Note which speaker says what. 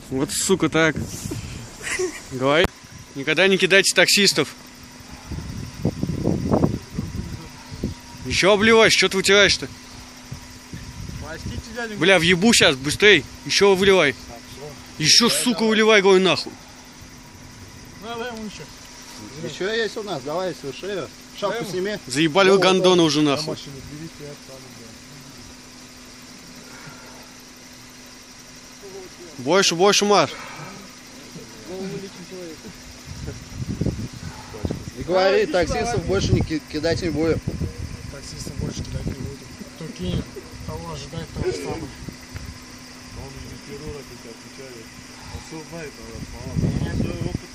Speaker 1: Вот сука так. Говори. Никогда не кидайте таксистов. Еще обливаешь, что ты вытираешь-то? Бля, въебу сейчас, быстрей. Еще выливай. Еще, сука, выливай, говорю, нахуй.
Speaker 2: Еще есть у нас, давай свою шею. Шапку сними.
Speaker 1: Заебали вы гондона уже, нахуй. Больше, больше, Маш.
Speaker 2: И говори, таксистов больше не кидать не будем.
Speaker 3: Таксистов больше кидать не будем. Кто кинет, того ожидает того самого.
Speaker 4: Он не первый раз отвечает. Он все знает, надо слова.